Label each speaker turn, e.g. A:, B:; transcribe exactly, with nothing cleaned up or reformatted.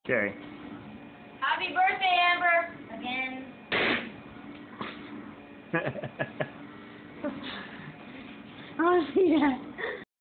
A: Jerry.
B: Happy birthday, Amber! Again.
C: I want to see that.